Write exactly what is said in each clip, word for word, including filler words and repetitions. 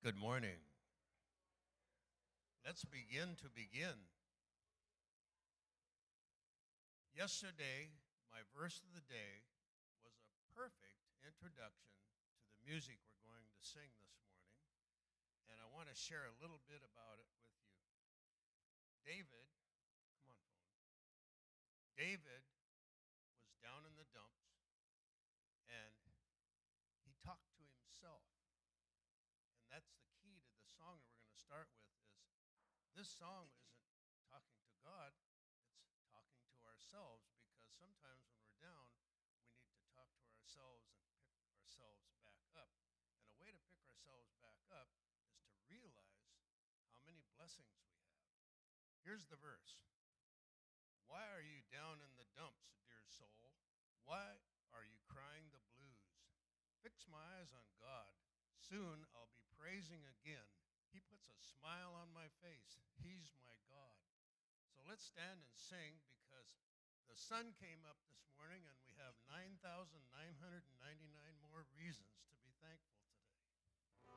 Good morning. Let's begin to begin. Yesterday, my verse of the day was a perfect introduction to the music we're going to sing this morning, and I want to share a little bit about it with you. David, come on, phone. David was down in the dumps, and he talked to himself. And that's the key to the song that we're going to start with is this song isn't talking to God, it's talking to ourselves, because sometimes when we're down, we need to talk to ourselves and pick ourselves back up. And a way to pick ourselves back up is to realize how many blessings we have. Here's the verse. Why are you down in the dumps, dear soul? Why are you crying the blues? Fix my eyes on God. Soon I'll be praising again. He puts a smile on my face. He's my God. So let's stand and sing, because the sun came up this morning and we have nine thousand nine hundred ninety-nine more reasons to be thankful today.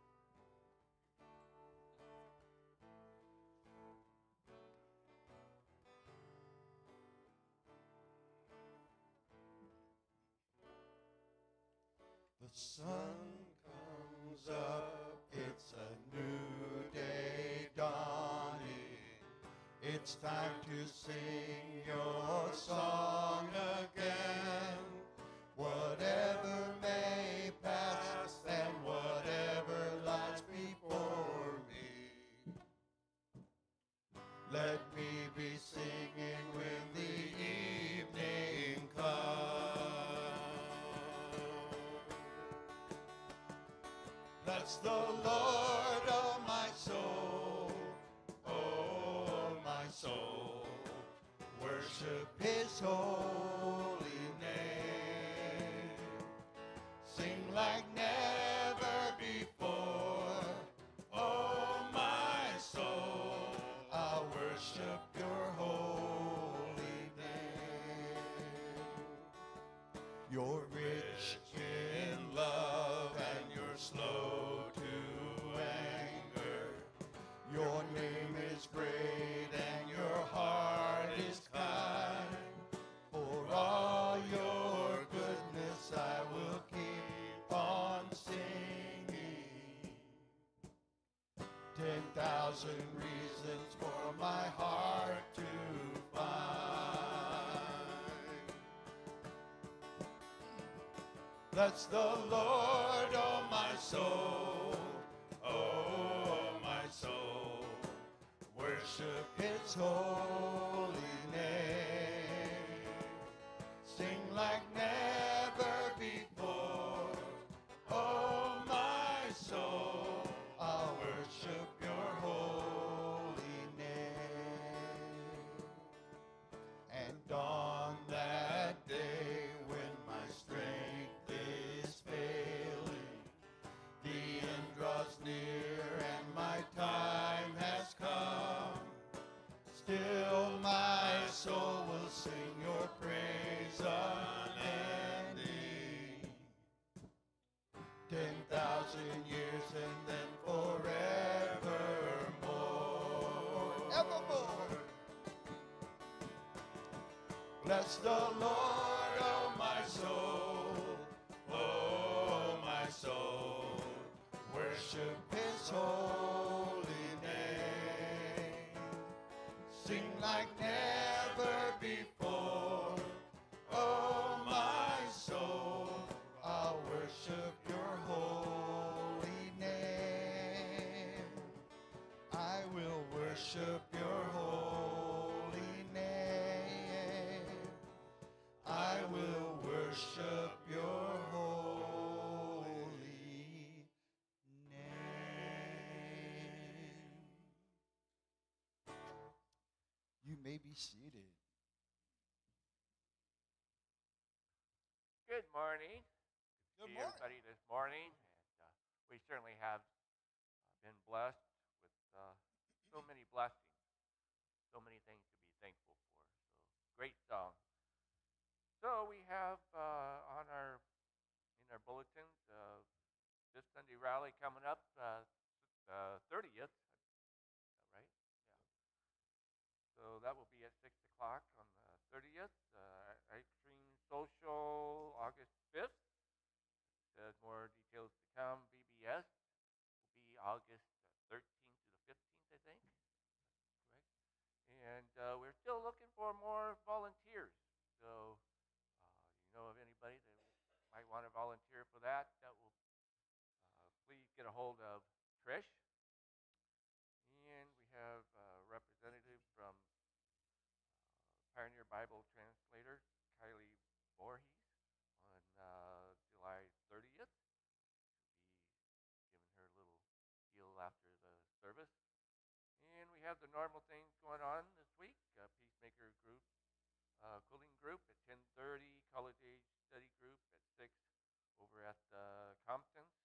The sun comes up, it's a new day dawning. It's time to sing your song again. Whatever may pass and whatever lies before me, let me be singing when the evening comes. Bless the Lord, oh my soul, oh my soul, worship his holy name. Sing like never before, oh my soul, I'll worship your holy name. You're rich in love and you're slow to anger. Your name is great and your heart is kind. For all your goodness I will keep on singing. Ten thousand reasons for my heart to find. Bless the Lord, oh my soul, oh my soul, worship his holy name. Sing like never before, oh my soul, I'll worship your holy name. And on that day when my strength is failing, the end draws near and my time has come, still my soul will sing your praise unending. Ten thousand years and then forevermore. Evermore. Bless the Lord, oh my soul, oh my soul, worship his holy name. Sing like never before, oh my soul, I'll worship your holy name. I will worship your holy name. I will worship your holy name. You may be seated. Good morning. Good See morning. everybody this morning. And, uh, we certainly have uh, been blessed with uh, so many blessings, so many things to be thankful for. So great song. So we have uh, on our in our bulletin uh, this Sunday rally coming up uh, the thirtieth, right? Yeah. So that will be at six o'clock on the thirtieth. Uh, Extreme Social, August fifth. Says more details to come. V B S will be August thirteenth to the fifteenth, I think. Correct. And uh, we're still looking for more volunteers. So, uh, you know of anybody that might want to volunteer for that? That will uh, please get a hold of Trish. And we have a representative from uh, Pioneer Bible Translator, Kylie Voorhees, on uh, July thirtieth. Be giving her a little deal after the service. And we have the normal things going on this week. Uh, Peacemaker group, uh, cooling group at ten thirty, college age study group at six over at uh, Compton's.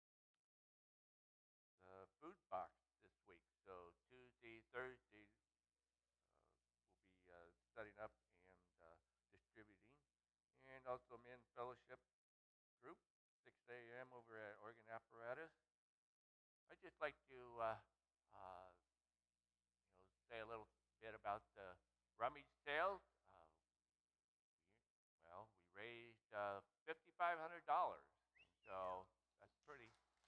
The food box this week. So Tuesday, Thursday, uh, we'll be uh, setting up and uh, distributing. And also men's fellowship group, six a.m. over at Organ Apparatus. I'd just like to uh, uh, you know, say a little bit about the rummage sales. Uh, we, well, we raised uh, five thousand five hundred dollars, so that's pretty.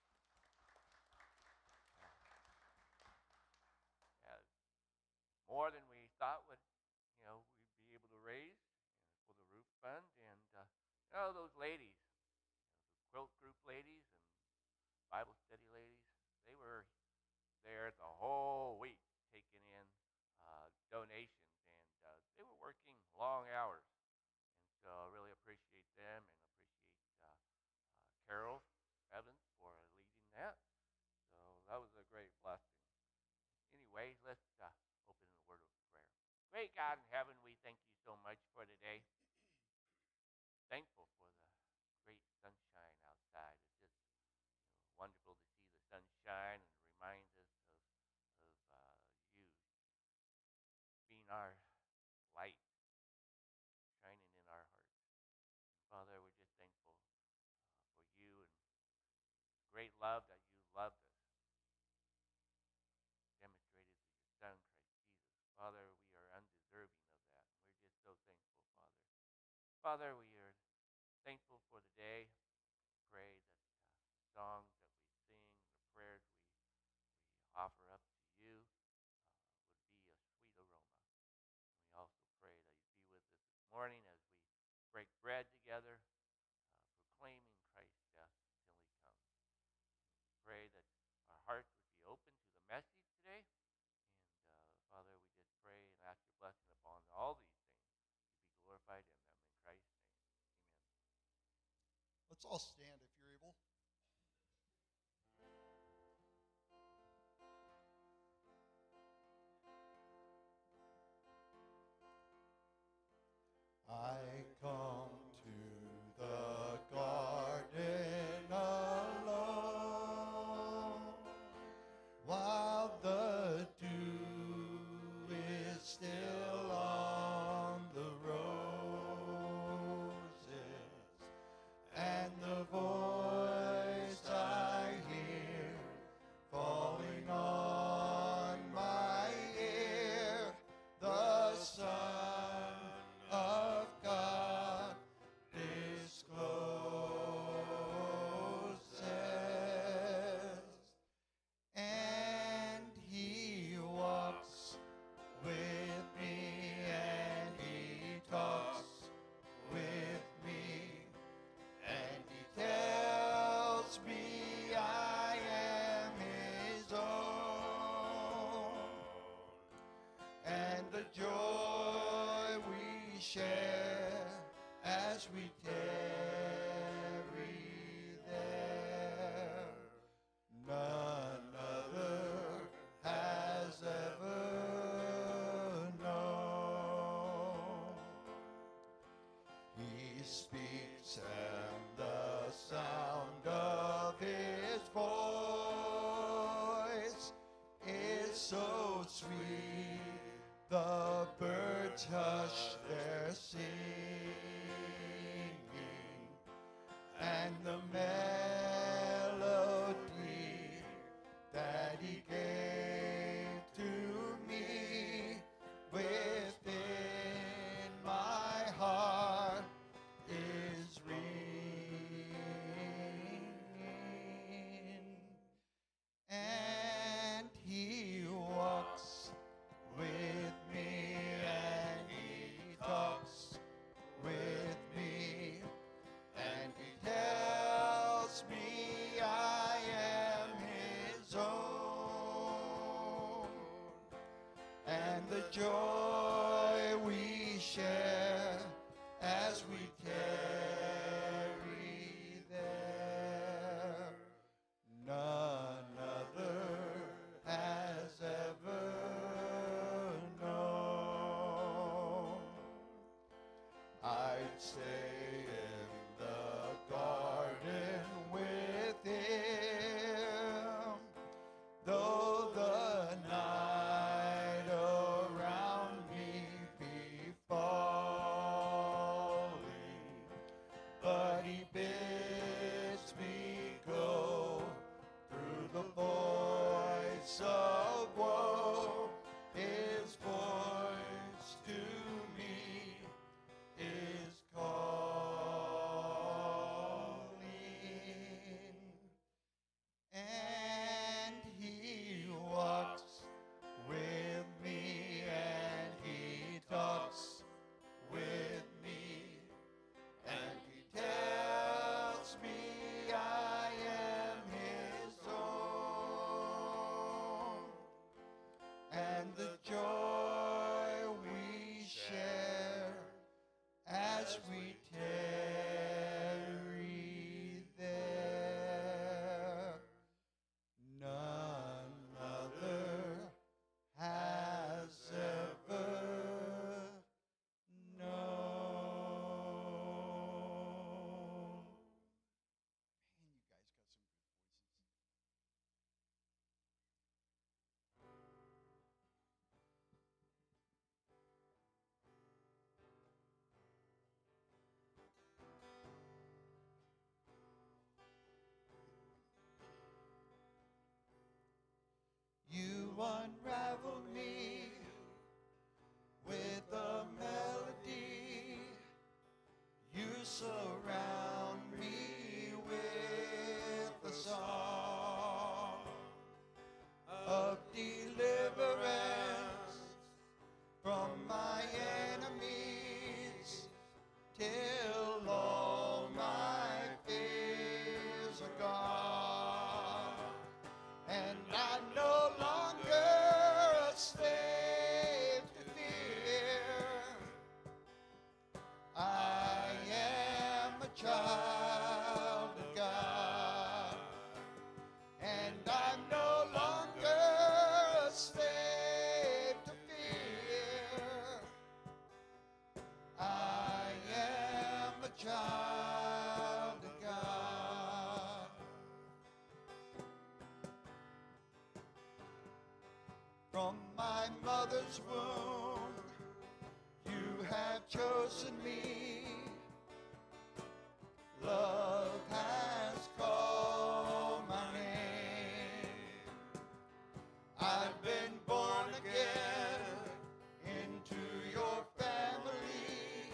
Yeah, more than we thought would, you know, we'd be able to raise for the roof fund. And uh, you know, those ladies, you know, the quilt group ladies and Bible study ladies, they were there the whole week taking in uh, donations, and uh, they were working long hours. And so I really appreciate them and appreciate uh, uh, Carol Evans for leading that. So that was a great blessing. Anyway, let's uh, open in a word of prayer. Great God in heaven, we thank you so much for today. Thankful for the great sunshine outside. It's just, you know, wonderful to see the sunshine, and it reminds us of, of uh, you being our light, shining in our hearts. And Father, we're just thankful uh, for you and the great love that you loved us, demonstrated through your Son, Christ Jesus. Father, we are undeserving of that. And we're just so thankful, Father. Father, we are thankful for the day. Pray that uh, the songs that we sing, the prayers we, we offer up to you uh, would be a sweet aroma. And we also pray that you'd be with us this morning as we break bread together, uh, proclaiming Christ's death until he comes. Pray that our hearts would be open to the message today. And uh, Father, we just pray and ask your blessing upon all these things to be glorified in them. In Christ's name, amen. Let's all stand if you're able. I come to the garden alone while the dew is still on the roses, and the voice I hear falling on my ear, the Son of God mother's womb, you have chosen me. Love has called my name. I've been born again into your family.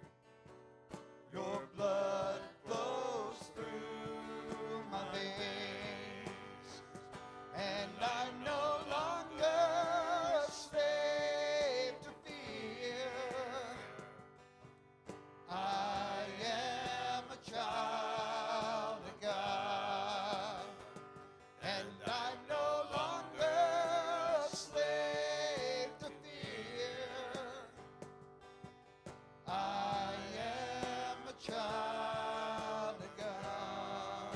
Your blood flows through my veins, and I'm no longer a slave to fear. I am a child of God, and I'm no longer a slave to fear. I am a child of God.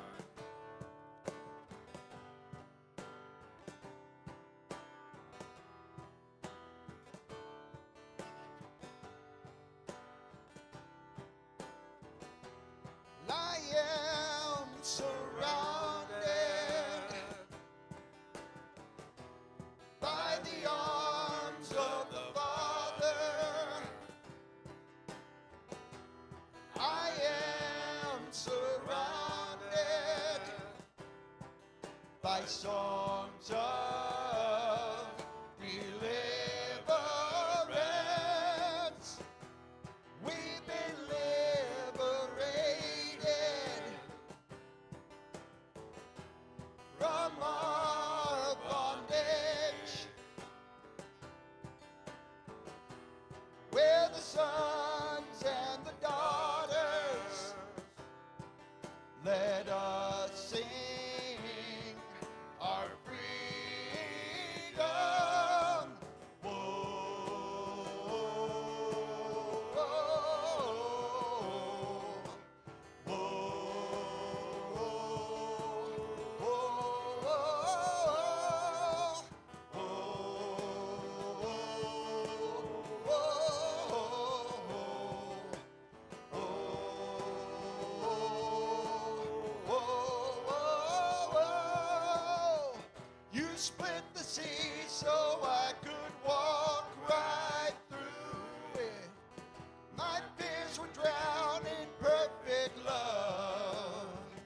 I am surrounded by the arms of the Father. I am surrounded by songs of deliverance. We've been liberated from our bondage, where the sons and the daughters, let us sing our freedom. Whoa, whoa, you split the sea so I could walk right through it. My fears would drown in perfect love.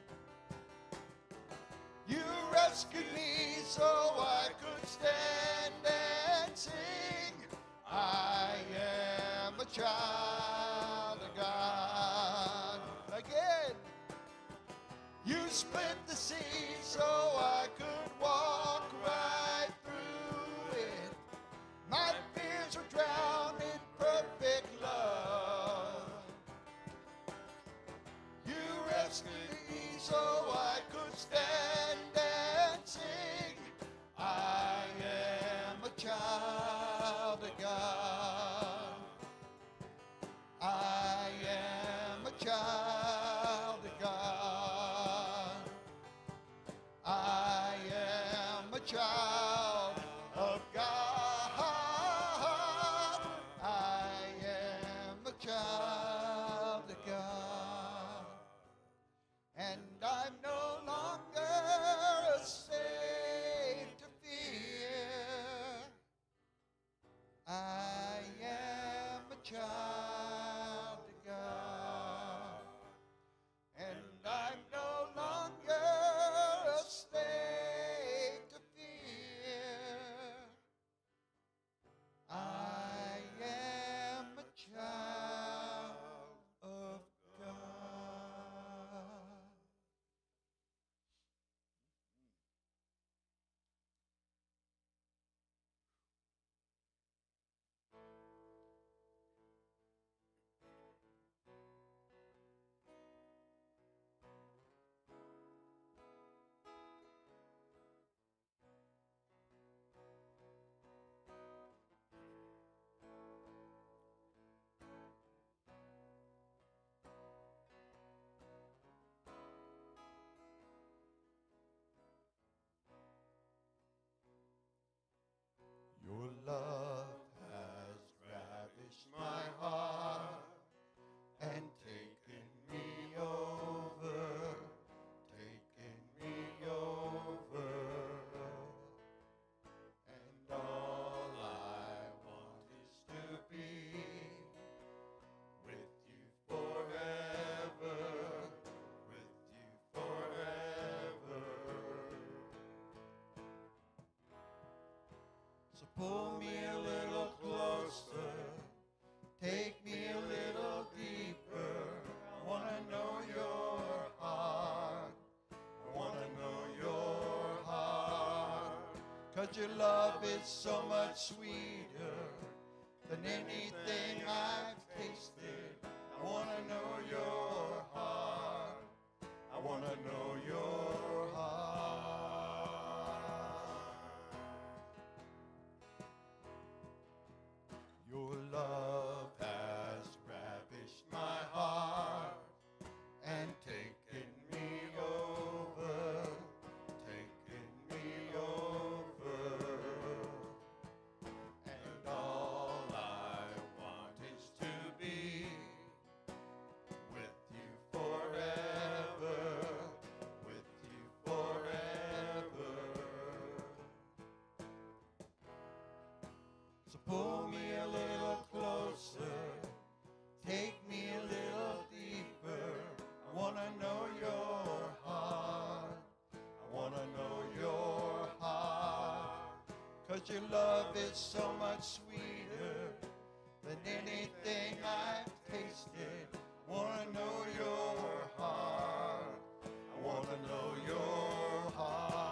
You rescued me so I could stand and sing. I am a child of God. Again. You split the sea so I could walk right through it. My fears were drowned in perfect love. You rescued me so I could stand and sing. I am a child of God. I am a child of God. I am a child of God. I am a child of God. And I'm no longer a slave to fear. I am a child of God. 'cause your love is so much sweeter than anything I've tasted. I want to know your heart. I want to know your heart. Your love has ravished my heart and taken me over, taken me over. And all I want is to be with you forever, with you forever. So pull me a little closer, take me a little deeper. I want to know your heart. I want to know your heart. 'Cause your love is so much sweeter than anything I've tasted. I want to know your heart. I want to know your heart.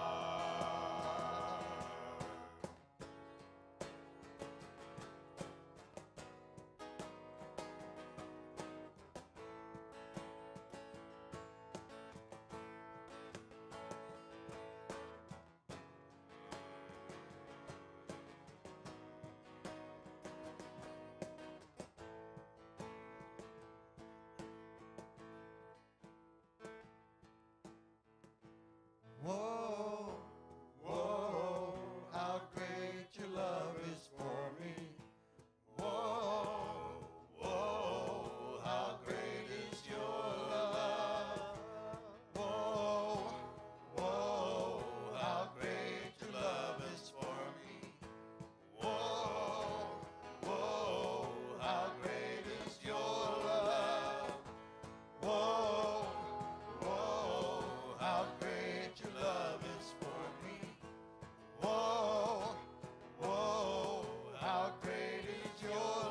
Whoa, whoa, how great your love is for me. Whoa, whoa, how great is your love. Whoa, whoa, how great your love is for me. Whoa, whoa, how great is your love. Whoa, whoa, how great your love is for me. Whoa, whoa, how great is your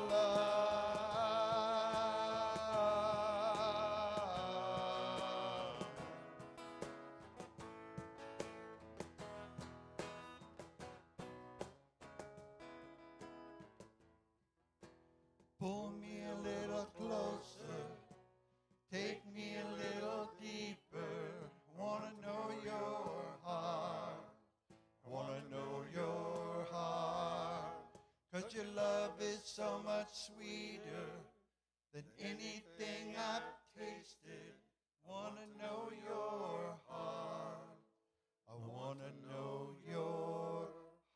love. Pull me a little closer, take me a little deeper. I want to know your heart. I want to know your heart. 'Cause your love is so much sweeter than anything I've tasted. Want to know your heart. I want to know your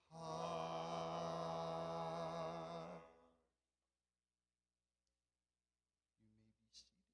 heart. You may be seated.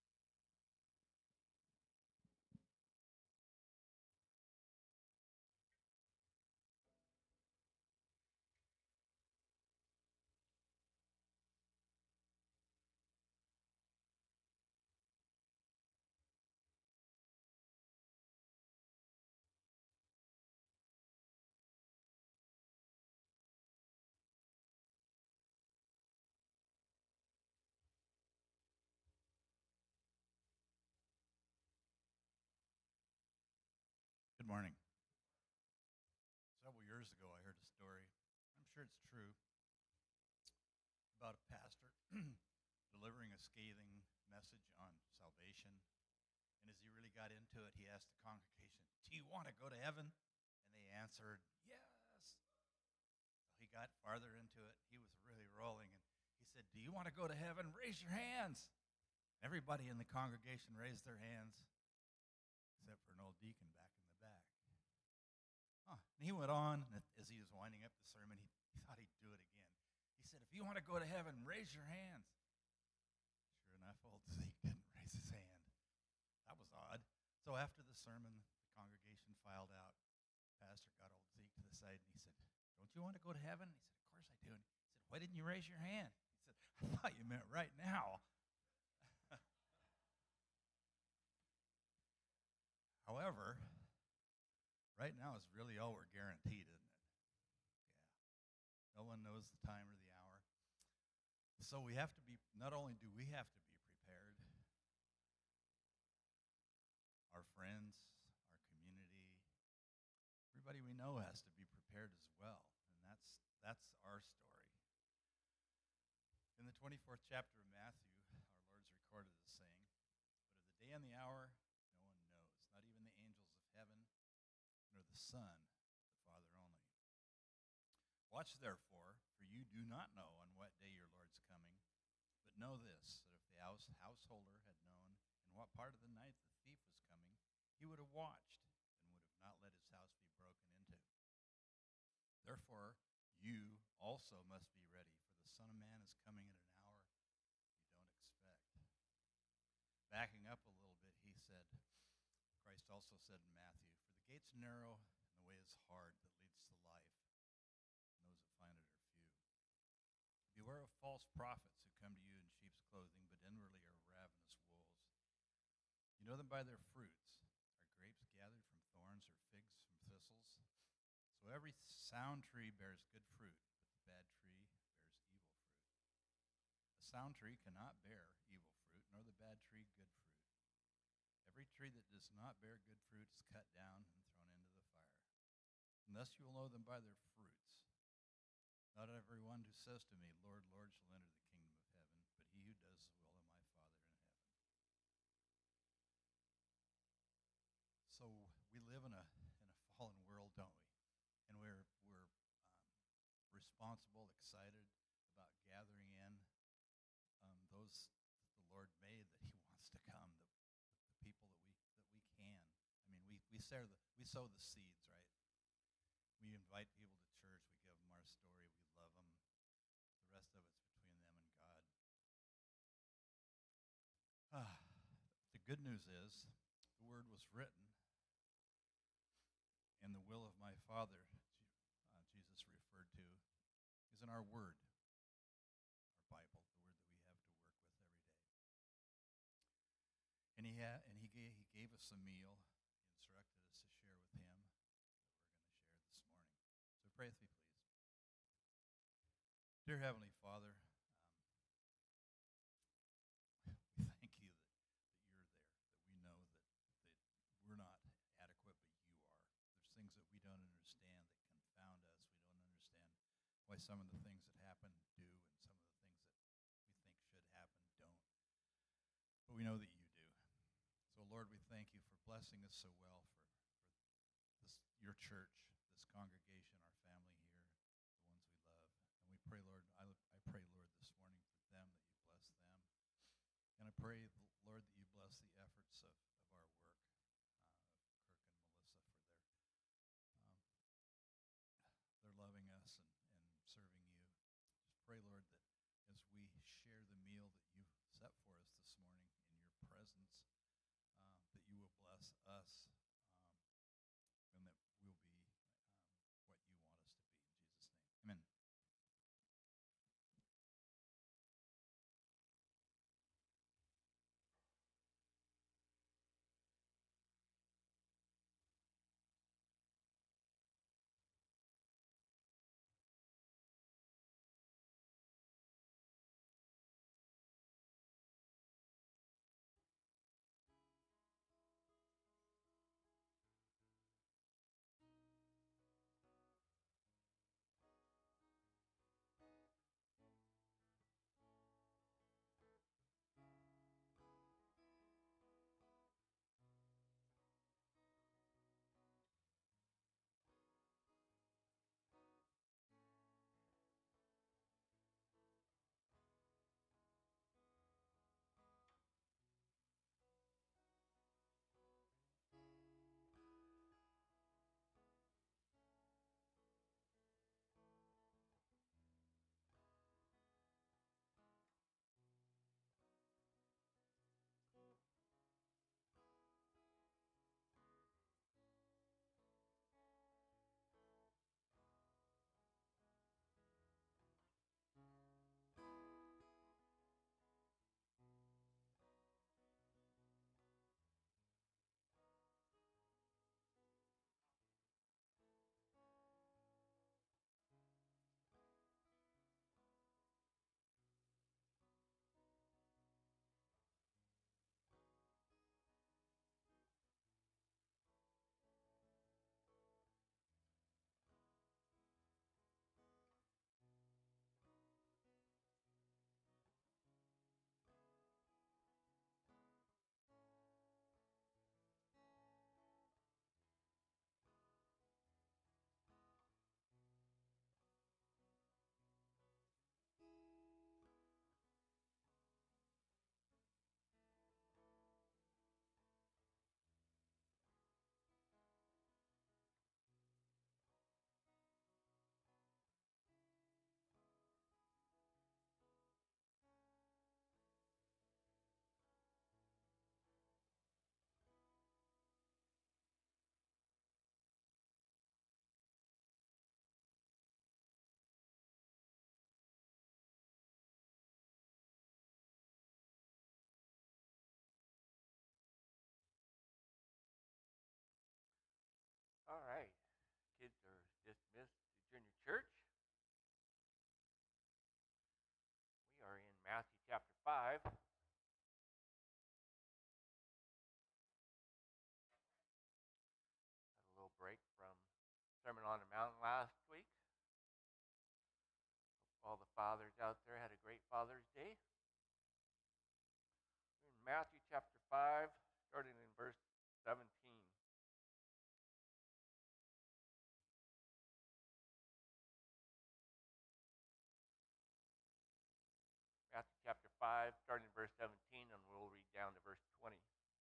Good morning. Several years ago, I heard a story. I'm sure it's true about a pastor delivering a scathing message on salvation. And as he really got into it, he asked the congregation, "Do you want to go to heaven?" And they answered, "Yes." So he got farther into it. He was really rolling. And he said, "Do you want to go to heaven? Raise your hands." Everybody in the congregation raised their hands, except for an old deacon back in the back. Huh. And he went on, and as he was winding up the sermon, he, he thought he'd do it again. He said, "If you want to go to heaven, raise your hands." Sure enough, old Zeke didn't raise his hand. That was odd. So after the sermon, the congregation filed out. Pastor got old Zeke to the side, and he said, "Don't you want to go to heaven?" He said, "Of course I do." And he said, "Why didn't you raise your hand?" He said, "I thought you meant right now." However, right now is really all we're guaranteed, isn't it? Yeah. No one knows the time or the hour. So we have to be, not only do we have to be prepared, our friends, our community, everybody we know has to be prepared as the twenty-fourth chapter of Matthew, our Lord's recorded as saying, "But of the day and the hour no one knows, not even the angels of heaven, nor the Son, the Father only. Watch therefore, for you do not know on what day your Lord's coming. But know this, that if the house, householder had known in what part of the night the thief was coming, he would have watched and would have not let his house be broken into. Therefore, you also must be ready, for the Son of Man is coming at an hour you don't expect." Backing up a little bit, he said, Christ also said in Matthew, "For the gate's narrow and the way is hard that leads to life, and those that find it are few. Beware of false prophets who come to you in sheep's clothing, but inwardly are ravenous wolves. You know them by their fruits. Are grapes gathered from thorns or figs from thistles? So every sound tree bears good fruit, but the bad tree bears evil fruit. A sound tree cannot bear evil fruit, nor the bad tree good fruit. Every tree that does not bear good fruit is cut down and thrown into the fire. And thus you will know them by their fruits. Not everyone who says to me, 'Lord, Lord,' shall enter the kingdom of heaven, but he who does the will of my Father in heaven." So we live in a in a fallen world, don't we? And we're we're um, responsible, excited about gathering in um, those that the Lord made that He wants to come, the, the people that we that we can. I mean, we we sow the we sow the seeds, right? We invite people to church. We give them our story. We love them. The rest of it's between them and God. Ah, the good news is the word was written, and the will of my Father, uh, Jesus referred to, is in our word, our Bible, the word that we have to work with every day. And he had, and he gave, he gave us a meal. He instructed us to share with him that we're going to share this morning. So pray with me, please. Dear Heavenly Father, um, we thank you that, that you're there, that we know that, that we're not adequate, but you are. There's things that we don't understand that confound us. We don't understand why some of the things that happen do, and some of the things that we think should happen don't. But we know that you do. So, Lord, we thank you for blessing us so well for, for this, your church, this congregation, our family here, the ones we love. And we pray, Lord, I, I pray, Lord, this morning for them, that you bless them. And I pray, Lord, that you bless the efforts of, of our work, uh, of Kirk and Melissa, for their um, their loving us and, and serving you. Just pray, Lord, that as we share the meal that you set for us this morning in your presence, uh, that you will bless us, um, and that we'll be um, what you want us to be. In Jesus' name, amen. five. Had a little break from Sermon on the Mount last week. Hope all the fathers out there had a great Father's Day. We're in Matthew chapter five, starting in verse seventeen. Matthew chapter five, starting in verse seventeen, and we'll read down to verse twenty.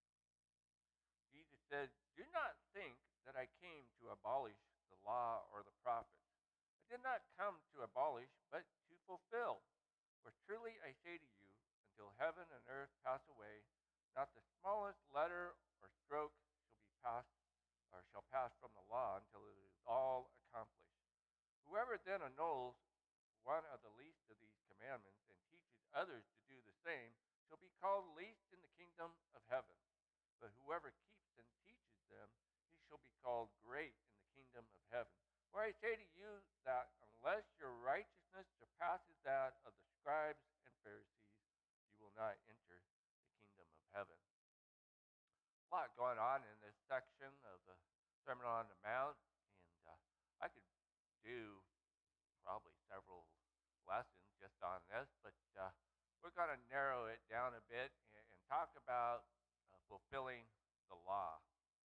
Jesus said, "Do not think that I came to abolish the law or the prophets. I did not come to abolish, but to fulfill. For truly I say to you, until heaven and earth pass away, not the smallest letter or stroke shall be passed or shall pass from the law until it is all accomplished. Whoever then annuls one of the least of these commandments and teaches others to do the same shall be called least in the kingdom of heaven. But whoever keeps and teaches them, he shall be called great in the kingdom of heaven. For I say to you that unless your righteousness surpasses that of the scribes and Pharisees, you will not enter the kingdom of heaven." A lot going on in this section of the Sermon on the Mount, and uh, I could do probably several lessons just on this, but uh, we're going to narrow it down a bit and, and talk about uh, fulfilling the law.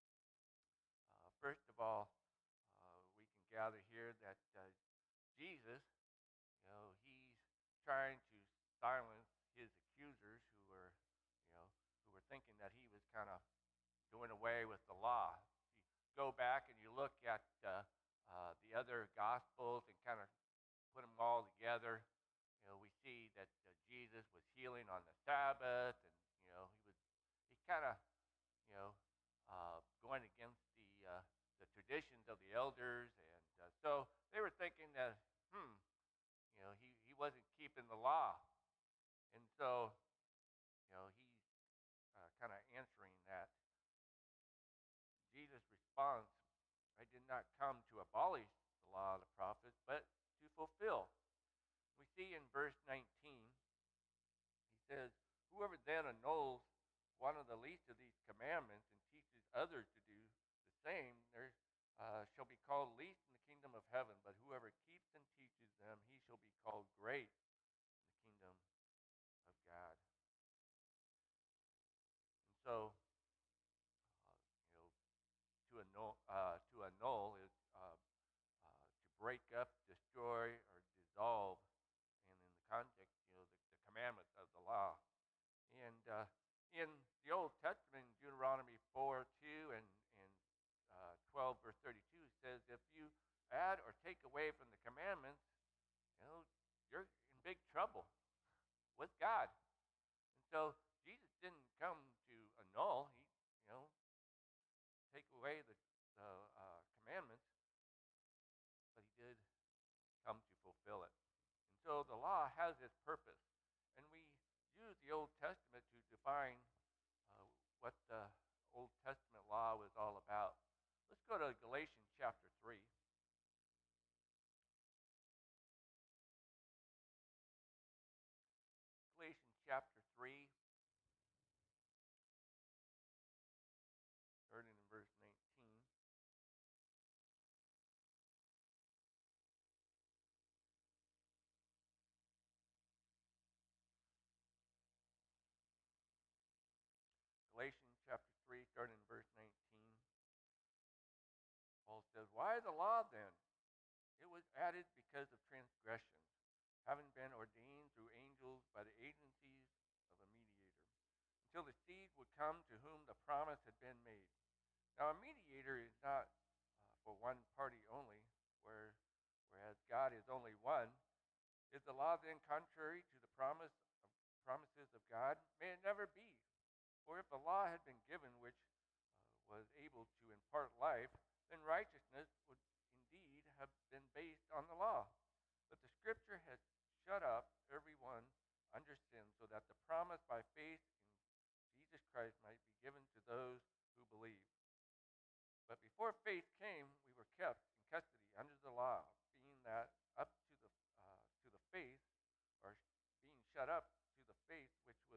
Uh, first of all, uh, we can gather here that uh, Jesus, you know, he's trying to silence his accusers who were, you know, who were thinking that he was kind of doing away with the law. If you go back and you look at uh, uh, the other Gospels and kind of put them all together, you know, we see that uh, Jesus was healing on the Sabbath, and you know, he was he kind of, you know, uh, going against the uh, the traditions of the elders, and uh, so they were thinking that, hmm, you know, he, he wasn't keeping the law, and so, you know, he's uh, kind of answering that. Jesus' response, "I did not come to abolish the law of the prophets, but to fulfill." We see in verse nineteen, he says, "Whoever then annuls one of the least of these commandments and teaches others to do the same, there uh, shall be called least in the kingdom of heaven. But whoever keeps and teaches them, he shall be called great in the kingdom of God." And so, uh, you know, to annul, uh, to annul is uh, uh, to break up, destroy, or dissolve. And in the context, you know, the, the commandments of the law. And uh, in the Old Testament, Deuteronomy four two and, and uh, twelve, verse thirty-two says, if you add or take away from the commandments, you know, you're in big trouble with God. And so Jesus didn't come to annul, he, you know, take away the, the uh, commandments, but he did come to fulfill it. And so the law has its purpose. And we use the Old Testament to define uh, what the Old Testament law was all about. Let's go to Galatians chapter three. Galatians chapter three, starting in verse nineteen. Galatians chapter three, starting in verse nineteen. Paul says, "Why the law then? It was added because of transgressions, having been ordained through angels by the agencies of a mediator, until the seed would come to whom the promise had been made. Now a mediator is not uh, for one party only, where, whereas God is only one. Is the law then contrary to the promise of promises of God? May it never be. For if the law had been given which uh, was able to impart life, then righteousness would indeed have been based on the law. But the Scripture has shut up everyone under sin, so that the promise by faith in Jesus Christ might be given to those who believe. But before faith came, we were kept in custody under the law, being that up to the uh, to the faith, or being shut up to the faith which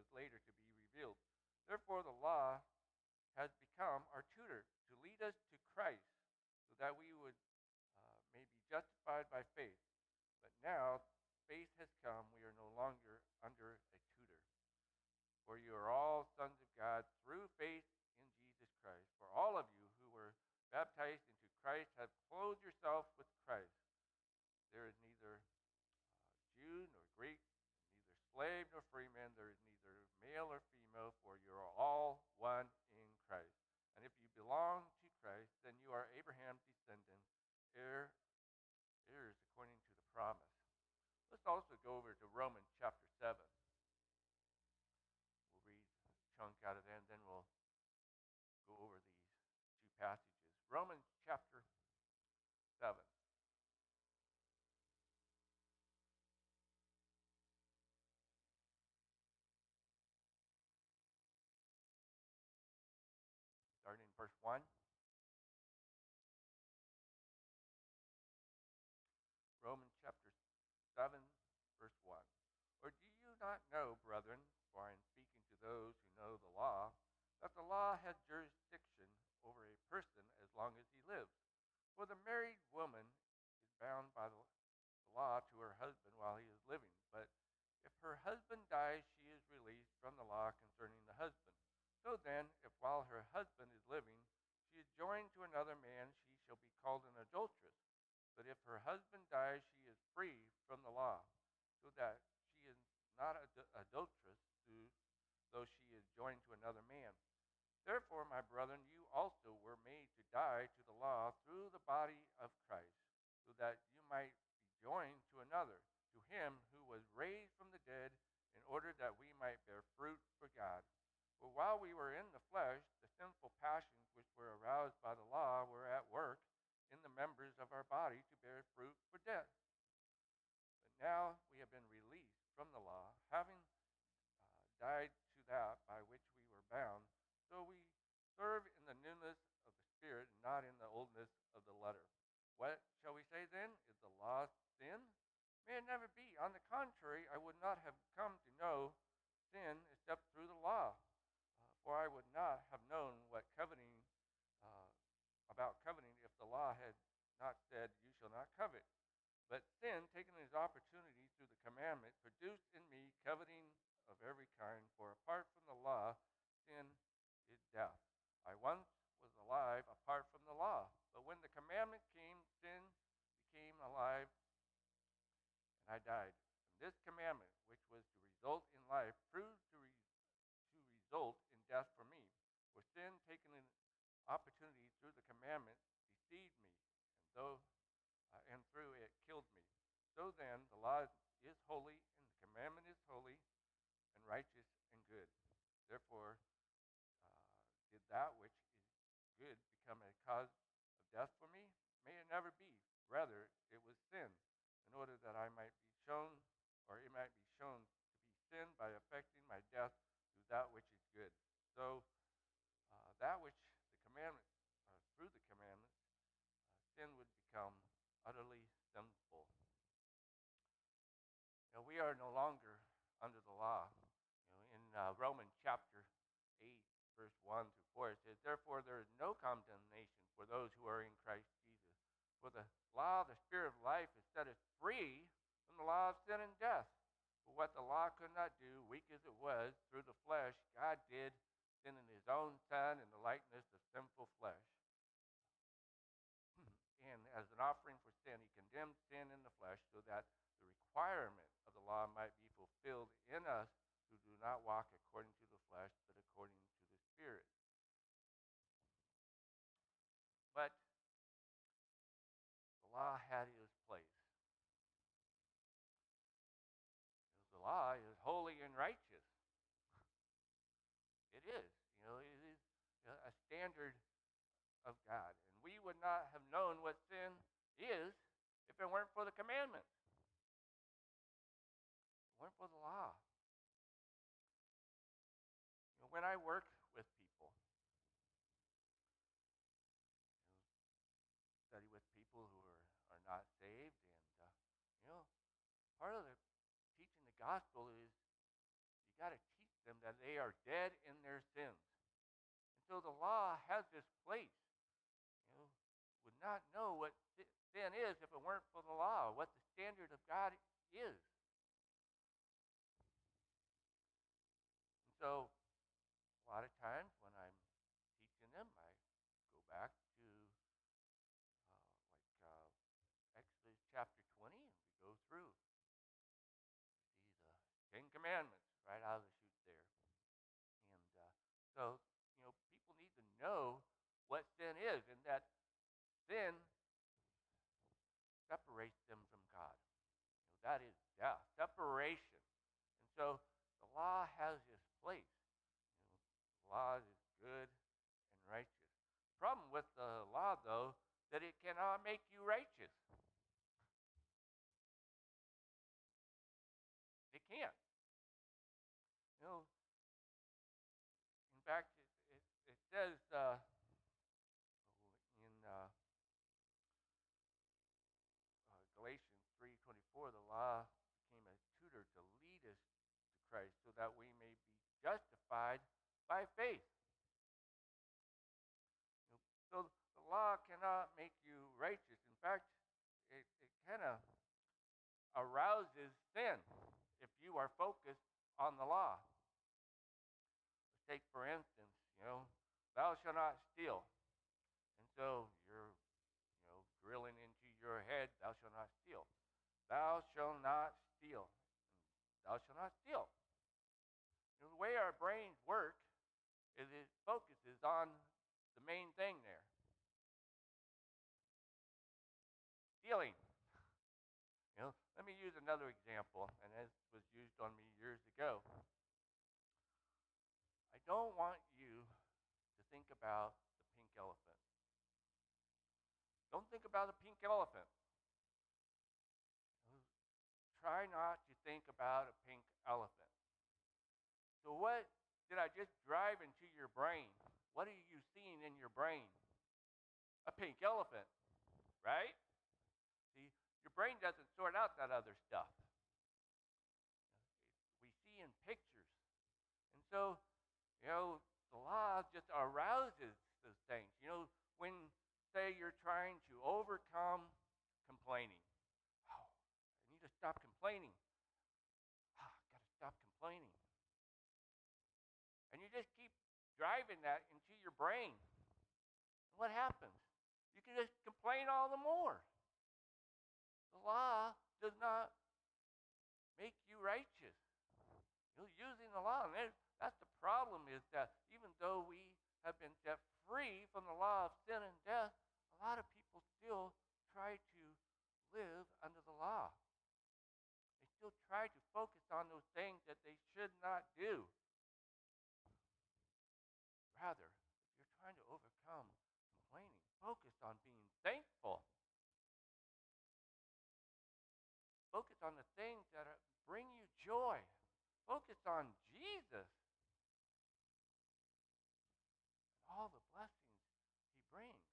Therefore, the law has become our tutor to lead us to Christ so that we would uh, may be justified by faith. But now faith has come, we are no longer under a tutor. For you are all sons of God through faith in Jesus Christ. For all of you who were baptized into Christ have clothed yourself with Christ. There is neither uh, Jew nor Greek, neither slave nor free man. There is neither male or female, for you are all one in Christ. And if you belong to Christ, then you are Abraham's descendants, heir, heirs according to the promise. Let's also go over to Romans chapter seven. We'll read a chunk out of that, and then we'll go over these two passages. Romans chapter seven. Starting in verse one. Romans chapter seven, verse one. Or do you not know, brethren, for I am speaking to those who know the law, that the law has jurisdiction over a person as long as he lives? For the married woman is bound by the law to her husband while he is living. But if her husband dies, she is released from the law concerning the husband. So then, if while her husband is living, she is joined to another man, she shall be called an adulteress. But if her husband dies, she is free from the law, so that she is not an adulteress, though she is joined to another man. Therefore, my brethren, you also were made to die to the law through the body of Christ, so that you might be joined to another, to him who was raised from the dead, in order that we might bear fruit for God. For while we were in the flesh, the sinful passions which were aroused by the law were at work in the members of our body to bear fruit for death. But now we have been released from the law, having uh, died to that by which we were bound, so we serve in the newness of the Spirit, and not in the oldness of the letter. What shall we say then? Is the law sin? May it never be. On the contrary, I would not have come to know sin except through the law. Uh, for I would not have known what coveting uh, about coveting if the law had not said, you shall not covet. But sin, taking its opportunity through the commandment, produced in me coveting of every kind. For apart from the law, sin is death. I once was alive apart from the law. But when the commandment came, sin became alive, and I died. And this commandment, which was to result in life, proved to, re- to result in death for me. For sin, taking an opportunity through the commandment, deceived me, and though uh, and through it killed me. So then, the law is holy, and the commandment is holy, and righteous and good. Therefore, uh, did that which is good become a cause of death for me? May it never be. Rather, it was sin, in order that I might be shown, or it might be shown to be sin by affecting my death through that which is good. So, uh, that which the commandment, uh, through the commandment, uh, sin would become utterly sinful. You know, we are no longer under the law. You know, in uh, Romans chapter eight, verse one through four, it says, therefore there is no condemnation for those who are in Christ Jesus. For the law of the Spirit of life has set us free from the law of sin and death. For what the law could not do, weak as it was, through the flesh, God did, sending his own Son in the likeness of sinful flesh. And as an offering for sin, he condemned sin in the flesh, so that the requirement of the law might be fulfilled in us who do not walk according to the flesh, but according to the Spirit. But the law had its place. The law is holy and righteous. It is. You know, it is a standard of God. And we would not have known what sin is if it weren't for the commandments. If it weren't for the law. You know, when I work with people, you know, study with people who are, are not saved, and uh, you know, part of the teaching the gospel is you got to teach them that they are dead in their sins. And so the law has this place. You know, would not know what sin is if it weren't for the law, what the standard of God is. And so a lot of times when I'm teaching them, I go back to uh, like uh, Exodus chapter twenty, and we go through. We see the Ten Commandments right out of the chute there. And uh, so, you know, people need to know what sin is, and that sin separates them from God. You know, that is death, separation. And so the law has this place. You know, the law is good and righteous. The problem with the law, though, that it cannot make you righteous. It can't. You know, in fact, it, it, it says uh, in uh, uh, Galatians three twenty-four, the law became a tutor to lead us to Christ so that we may be justified by faith. You know, so the law cannot make you righteous. In fact, it, it kind of arouses sin if you are focused on the law. Let's take, for instance, you know, thou shalt not steal. And so you're, you know, drilling into your head, thou shalt not steal. Thou shalt not steal. Thou shalt not steal. You know, the way our brains work is it focuses on the main thing there. Stealing. You know, let me use another example, and this was used on me years ago. I don't want you to think about the pink elephant. Don't think about the pink elephant. Try not to think about a pink elephant. So what did I just drive into your brain? What are you seeing in your brain? A pink elephant, right? See, your brain doesn't sort out that other stuff. We see in pictures. And so, you know, the law just arouses those things. You know, when, say, you're trying to overcome complaining. Oh, I need to stop complaining. Ah, I've got to stop complaining. And you just keep driving that into your brain. And what happens? You can just complain all the more. The law does not make you righteous. You're using the law. And that's the problem, is that even though we have been set free from the law of sin and death, a lot of people still try to live under the law. They still try to focus on those things that they should not do. Rather, if you're trying to overcome complaining, focus on being thankful. Focus on the things that are, bring you joy. Focus on Jesus and all the blessings he brings.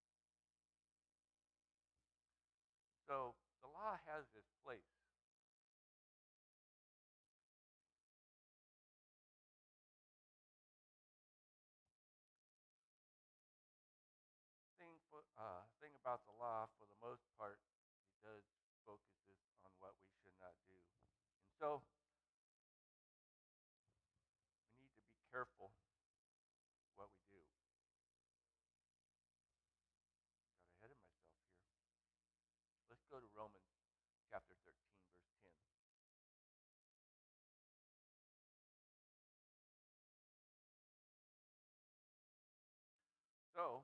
So the law has this place. Thing, for, uh, thing about the law, for the most part, it does focuses on what we should not do. And so we need to be careful what we do. Got ahead of myself here. Let's go to Romans chapter thirteen, verse ten. So,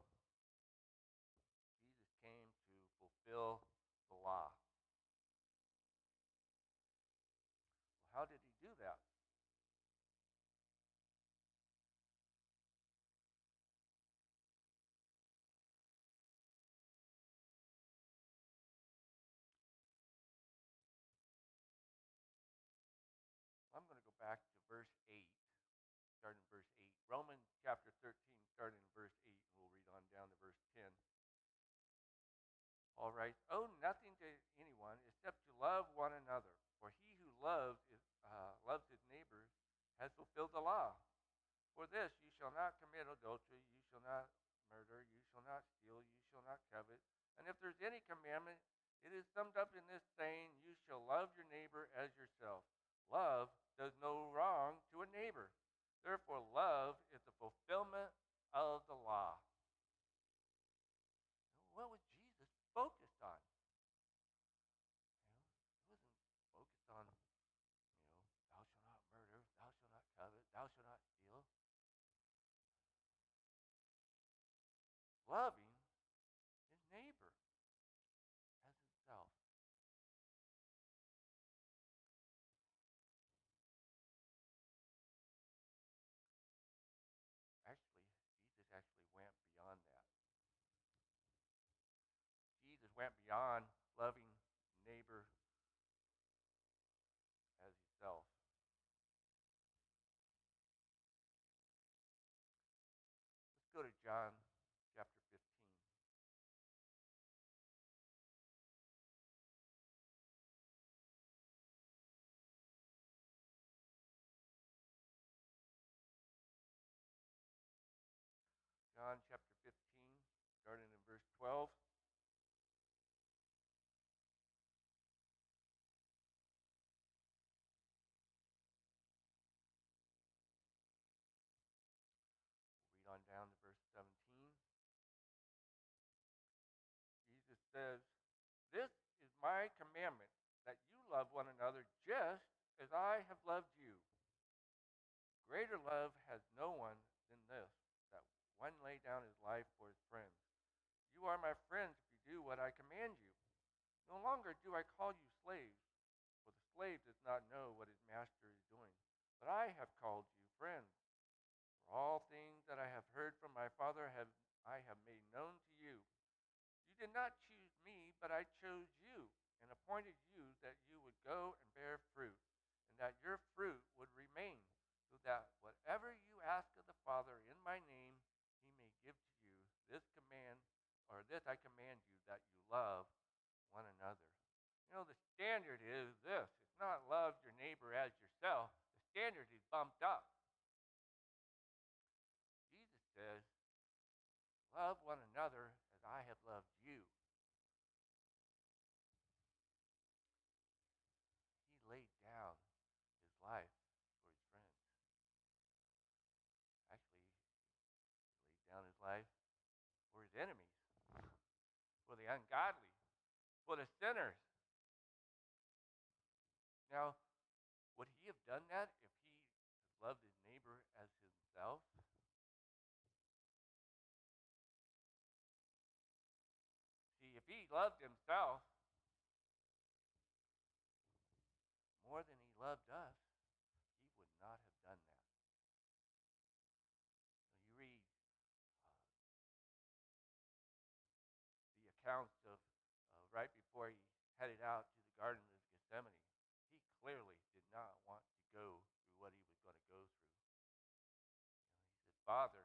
Jesus came to fulfill the law. Well, how did he do that? I'm going to go back to verse eight, starting in verse eight. Romans chapter thirteen, starting in verse eight, and we'll read on down to verse ten. Paul writes, "Owe nothing to anyone except to love one another. For he who loves is, uh, loves his neighbor has has fulfilled the law. For this, you shall not commit adultery, you shall not murder, you shall not steal, you shall not covet. And if there's any commandment, it is summed up in this saying, you shall love your neighbor as yourself. Love does no wrong to a neighbor. Therefore, love is the fulfillment of the law. What was Jesus focused on? You know, he wasn't focused on, you know, thou shalt not murder, thou shalt not covet, thou shalt not steal. Loving his neighbor as himself. Actually, Jesus actually went beyond that. Jesus went beyond loving neighbor as himself. Let's go to John chapter fifteen. John chapter fifteen, starting in verse twelve. We'll read on down to verse seventeen. Jesus says, this is my commandment, that you love one another just as I have loved you. Greater love has no one than this, that one lay down his life for his friends. You are my friends if you do what I command you. No longer do I call you slaves, for the slave does not know what his master is doing. But I have called you friends. For all things that I have heard from my Father have I have made known to you. You did not choose me, but I chose you and appointed you that you would go and bear fruit, and that your fruit would remain, so that whatever you ask of the Father in my name, he may give to you. This command, or this I command you, that you love one another. You know, the standard is this. It's not love your neighbor as yourself. The standard is bumped up. Jesus says, love one another as I have loved you. He laid down his life for his friends. Actually, he laid down his life for his enemies, for the ungodly, for the sinners. Now, would he have done that if he loved his neighbor as himself? See, if he loved himself more than he loved us, he would not have done that. Now, you read uh, the accounts of uh, right before he headed out to the Garden of Gethsemane. He clearly did not want to go through what he was going to go through. You know, he said, Father,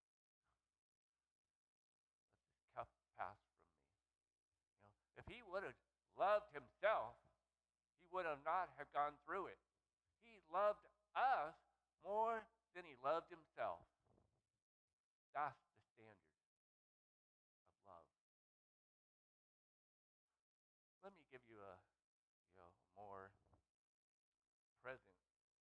let this cup pass from me. You know, if he would have loved himself, he would have not have gone through it. He loved us more than he loved himself. That's the standard of love. Let me give you a you know more present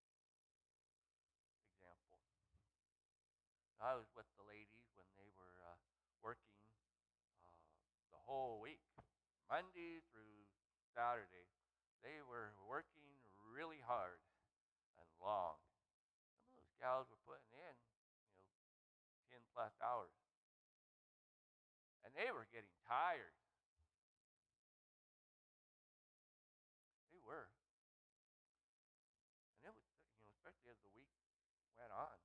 example. I was with the ladies when they were uh, working uh, the whole week, Monday through Saturday. They were working really hard and long. Some of those gals were putting in, you know, ten plus hours, and they were getting tired. They were, and it was, you know, especially as the week went on.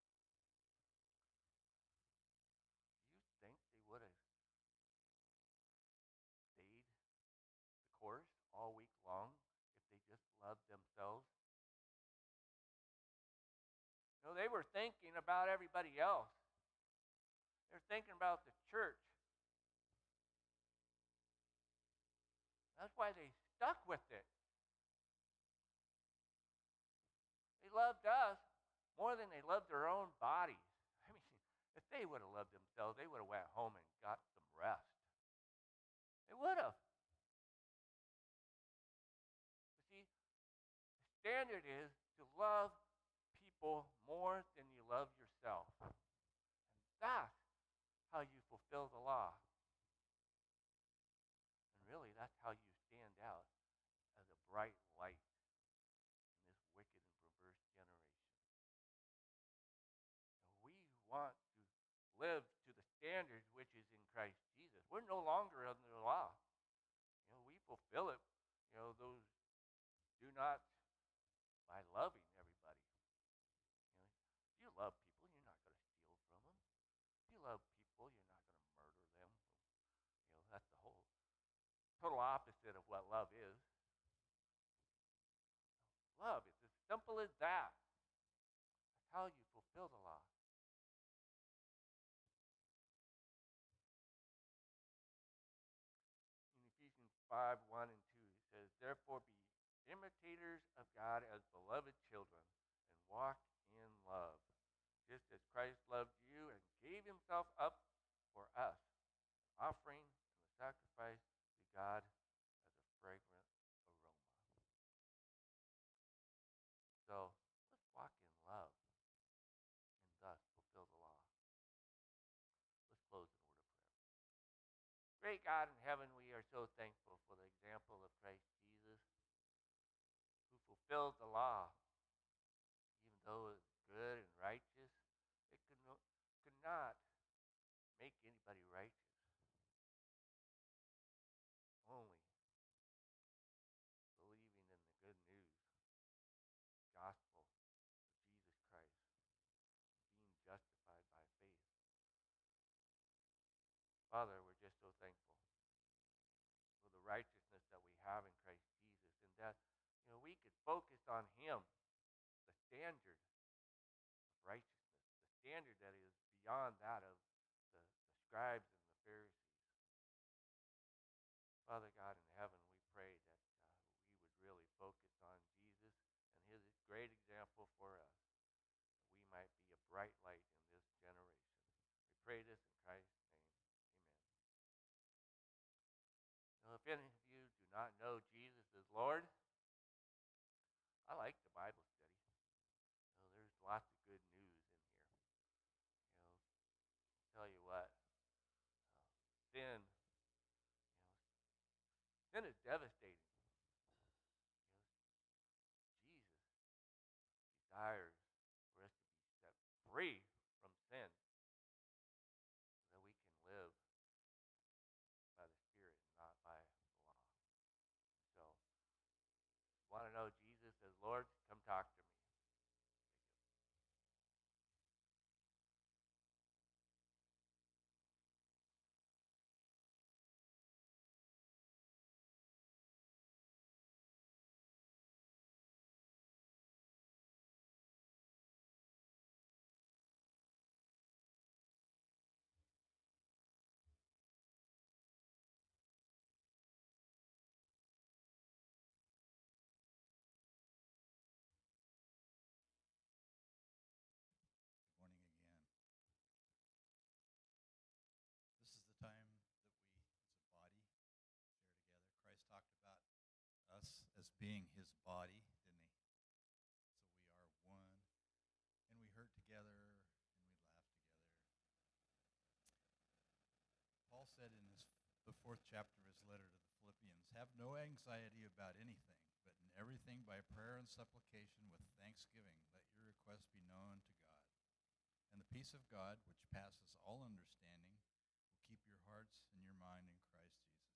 Do you think they would have stayed the course all week long if they just loved themselves? You know, they were thinking about everybody else. They were thinking about the church. That's why they stuck with it. They loved us more than they love their own bodies. I mean, if they would have loved themselves, they would have went home and got some rest. They would have. But see, the standard is to love people more than you love yourself. And that's how you fulfill the law. And really, that's how you stand out as a bright light in this wicked and perverse generation. And we want to live to the standards which is in Christ Jesus. We're no longer under the law. You know, we fulfill it. You know, those do not by loving everybody. You know, if you love people, you're not going to steal from them. If you love people, you're not going to murder them. You know, that's the whole total opposite of what love is. Love, it's as simple as that. That's how you fulfill the law. In Ephesians five, one and two, it says, therefore be imitators of God as beloved children, and walk in love, just as Christ loved you and gave himself up for us, an offering and a sacrifice to God as a fragrant aroma. So let's walk in love and thus fulfill the law. Let's close in a word of prayer. Great God in heaven, we are so thankful for the example of Christ Jesus, who fulfilled the law. Even though it was good and righteous, it could, no, could not make anybody righteous. Only believing in the good news, gospel of Jesus Christ, being justified by faith. Father, we're just so thankful for the righteousness that we have in Christ Jesus, and that, you know, we could focus on him, the standard of righteousness, the standard that is beyond that of the, the scribes and the Pharisees. Father God in heaven, we pray that uh, we would really focus on Jesus and his great example for us, that we might be a bright light in this generation. We pray this in Christ's name. Amen. Now, if any of you do not know Jesus as Lord, I like the Bible study. You know, there's lots of good news in here. You know, I'll tell you what, uh, sin, you know, sin is devastating. You know, Jesus desires for us to be set free from sin so that we can live by the Spirit and not by the law. So, if you want to know Jesus as Lord, come talk to me. Good morning again. This is the time that we, as a body, share together. Christ talked about us as being his body, didn't he? So we are one, and we hurt together, and we laugh together. Paul said in his, the fourth chapter of his letter to the Philippians, have no anxiety about anything, but in everything by prayer and supplication with thanksgiving, let your requests be known to God. And the peace of God, which passes all understanding, will keep your hearts and your mind in Christ Jesus.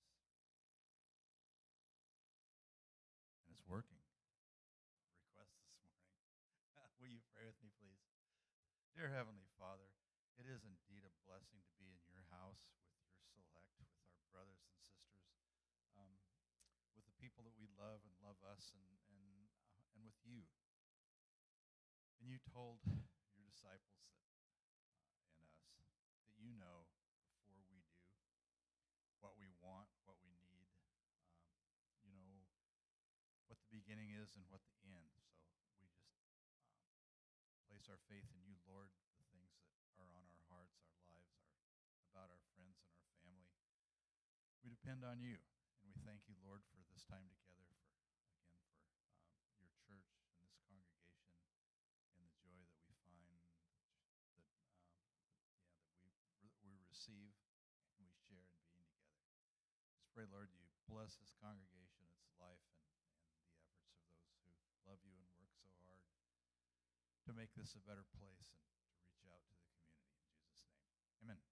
And it's working. Request this morning. Will you pray with me, please? Dear Heavenly Father, it is indeed a blessing to be in your house with your select, with our brothers and sisters, um, with the people that we love and love us, and and uh, and with you. And you told your disciples that uh, in us that you know before we do what we want, what we need. Um, you know what the beginning is and what the end. So we just um, place our faith in you, Lord, the things that are on our hearts, our lives, our, about our friends and our family. We depend on you, and we thank you, Lord, for this time together, for, again, for um, your church and this congregation and the joy that we find that, um, yeah, that we, we receive and we share in being together. Just pray, Lord, you bless this congregation, its life, and, and the efforts of those who love you and work so hard to make this a better place and to reach out to the community. In Jesus' name, amen.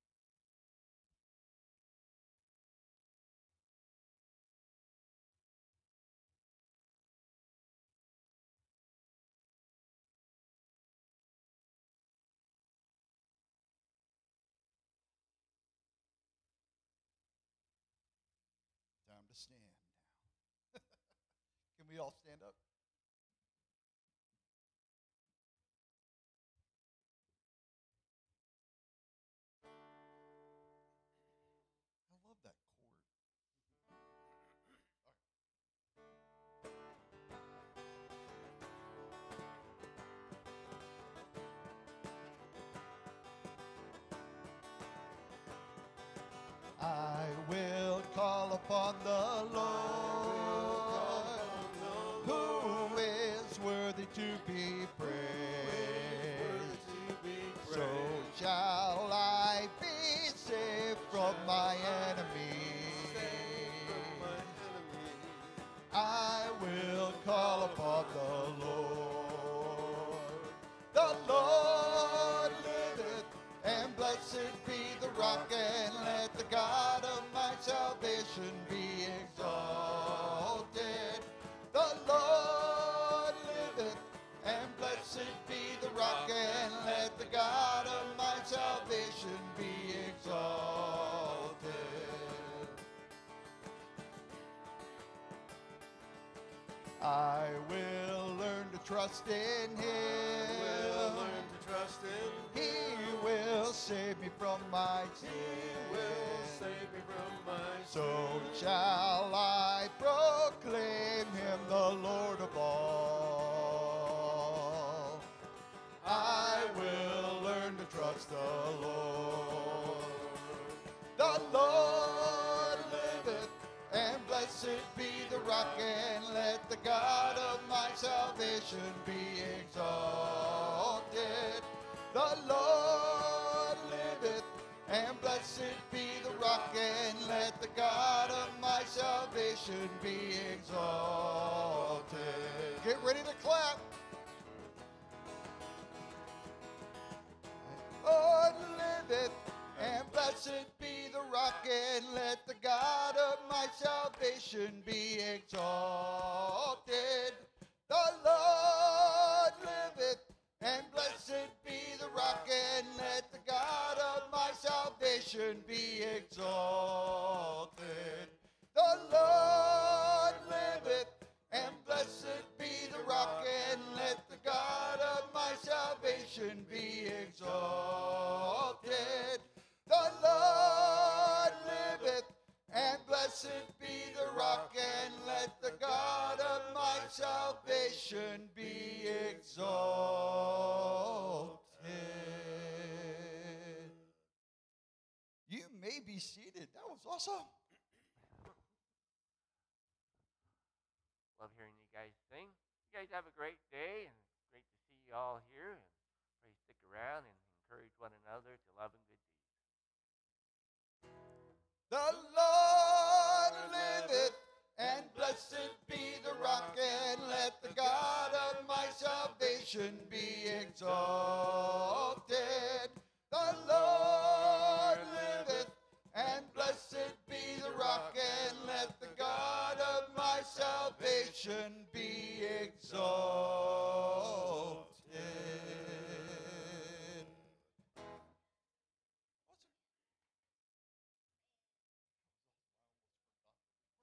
Time to stand now. Can we all stand up? I love that chord. I will call upon the Lord, who is worthy to be praised. So shall I be saved from my enemies. I will call upon the Lord. The Lord liveth, and blessed be the rock, and let the God of my salvation be exalted. The Lord liveth, and blessed be the rock, and let the God of my salvation be exalted. I will learn to trust in Him. I will learn to trust in Him. He will save me from my sin. He will save me from my So shall I proclaim Him the Lord of all. I will learn to trust the Lord. The Lord liveth, and blessed be the rock, and let the God of my salvation be exalted. The Lord liveth, and blessed be the rock, and let the God of my salvation be exalted. Get ready to clap. Lord liveth, and blessed be the rock, and let the God of my salvation be exalted. The Lord liveth, and blessed be the rock, and let the God of my salvation be exalted. The Lord liveth, and blessed be the rock, and let the God of my salvation be exalted. The Lord liveth, and blessed be the rock, and let the God of my salvation be exalted. You may be seated. That was awesome. Love hearing you guys sing. You guys have a great day, and it's great to see you all here. And pray stick around and encourage one another to love and good deeds. The Lord liveth, and blessed be the rock, and let the God of my salvation be exalted. The Lord liveth, and blessed be the rock, and let the God of my salvation